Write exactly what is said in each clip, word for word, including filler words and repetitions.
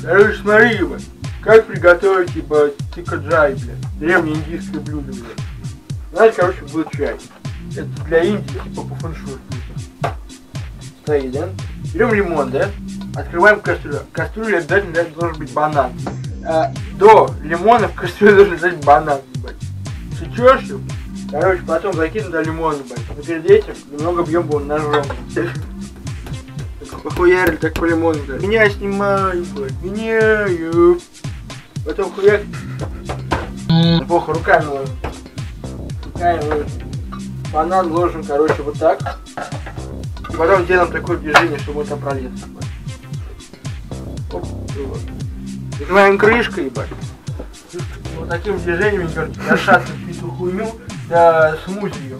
Короче, смотри, ебать, как приготовить, ебать, тикаджай, блядь. Древнее индийское блюдо, блядь. Знаешь, короче, будет чай. Это для Индии, типа по фэншую. Смотри, да? Берем лимон, да? Открываем кастрюлю. В кастрюле обязательно должен быть банан. А, до лимона в кастрюле должен быть банан, ебать. Сечешь его? Короче, потом закинем до лимона, ебать. Но перед этим немного бьем его ножом. Похуярили, так по лимону, да. Меня снимаю, ебать. Меняю. Потом хуяк. Плохо, руками ложим. Руками ложим. Банан ложим, короче, вот так. И потом делаем такое движение, чтобы он там пролился. Оп, вот. Закрываем крышкой, ебать. Вот таким движением, короче, зашатываем всю эту хуйню, да смузи ее.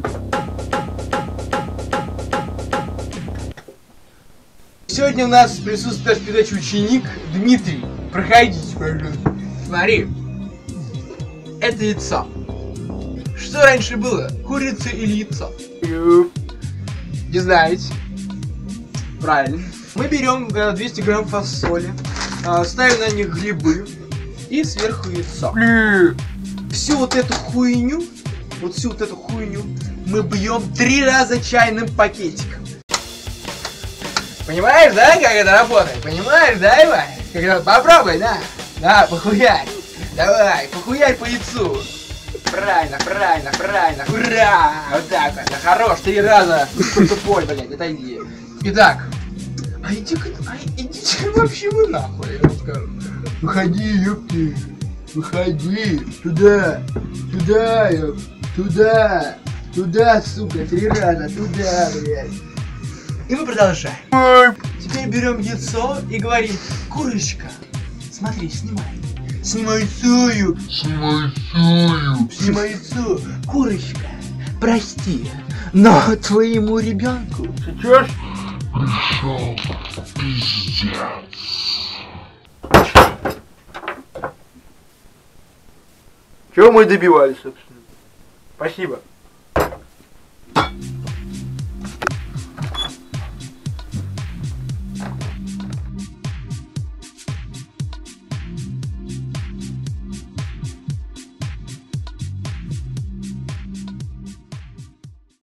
Сегодня у нас присутствует в передаче ученик Дмитрий. Проходите, пожалуйста. Смотри. Это яйцо. Что раньше было? Курица или яйцо? Не знаете? Правильно. Мы берем двести грамм фасоли, ставим на них грибы и сверху яйцо. Всю вот эту хуйню, вот всю вот эту хуйню мы бьем три раза чайным пакетиком. Понимаешь, да, как это работает? Понимаешь, да, Иван? Как это? Попробуй, да? Да, похуярь. Давай, похуярь по яйцу. Правильно, правильно, правильно. Ура! Вот так вот. Да хорош, три раза. Тупой, блядь, отойди. Итак. А иди-ка, а идите вообще вы нахуй, я вам скажу. Выходи, ёпки. Выходи. Туда. Туда, ёп. Туда. Туда, сука, три раза. Туда, блядь. И мы продолжаем. Теперь берем яйцо и говорим: курочка, смотри, снимай. Снимай яйцо, ёп. Снимай яйцо. Снимай яйцо. Курочка, прости, но твоему ребенку сейчас пришел пиздец. Чего мы добивались, собственно? Спасибо.